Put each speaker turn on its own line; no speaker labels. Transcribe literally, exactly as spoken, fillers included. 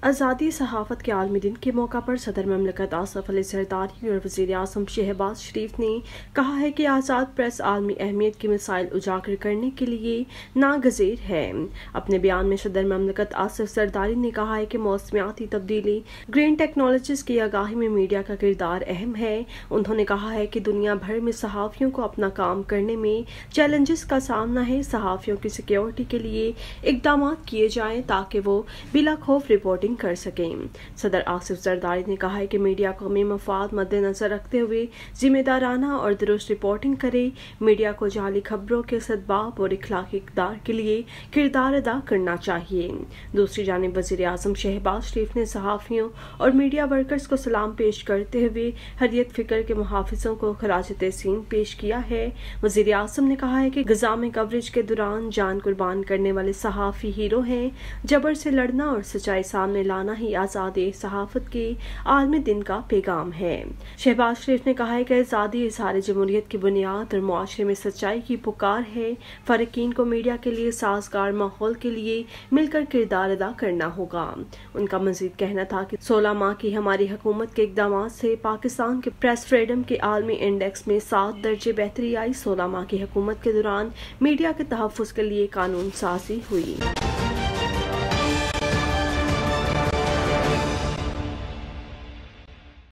आज़ादी सहाफ़त के आलमी दिन के मौका पर सदर ममलकत आसिफ अली ज़रदारी और वज़ीर आज़म शहबाज शरीफ ने कहा है कि आज़ाद प्रेस आलमी अहमियत की मिसाइल उजागर करने के लिए नागज़ीर है। अपने बयान में सदर ममलकत आसिफ ज़रदारी ने कहा है कि मौसमियाती तब्दीली ग्रीन टेक्नोलॉजीज की आगाही में मीडिया का किरदार अहम है। उन्होंने कहा है कि दुनिया भर में सहाफ़ियों को अपना काम करने में चैलेंजेस का सामना है। सहाफ़ियों की सिक्योरिटी के लिए इक़दाम किए जाएँ ताकि वो बिला खौफ रिपोर्टिंग कर सकें। सदर आसिफ ज़रदारी ने कहा है कि मीडिया कौमी मफाद मद्देनजर रखते हुए जिम्मेदाराना और दुरुस्त रिपोर्टिंग करे। मीडिया को जाली खबरों के सद्भाव और इखलाकी इक़दार के लिए किरदार अदा करना चाहिए। दूसरी जानिब वज़ीर आज़म शहबाज शरीफ ने सहाफ़ियों और मीडिया वर्कर्स को सलाम पेश करते हुए हर्रियत फ़िक्र के मुहाफ़िज़ों को खराज तहसीन पेश किया है। वज़ीर आज़म ने कहा है कि गज़ा में कवरेज के दौरान जान कुर्बान करने वाले सहाफ़ी हीरो हैं। जबर से लड़ना और सच्चाई सामने लाना ही आज़ादी सहाफ़त के आलमी दिन का पैगाम है। शहबाज शरीफ ने कहा है कि आज़ादी इज़हार जमहूरियत की बुनियाद और मुआशरे में सच्चाई की पुकार है। फ़रीक़ीन को मीडिया के लिए साज़गार माहौल के लिए मिलकर किरदार अदा करना होगा। उनका मज़ीद कहना था कि सोलह माह की हमारी हुकूमत के इक़दाम से पाकिस्तान के प्रेस फ्रीडम के आलमी इंडेक्स में सात दर्जे बेहतरी आई। सोलह माह की हुकूमत के दौरान मीडिया के तहफ़्फ़ुज़ के लिए कानून साज़ी हुई।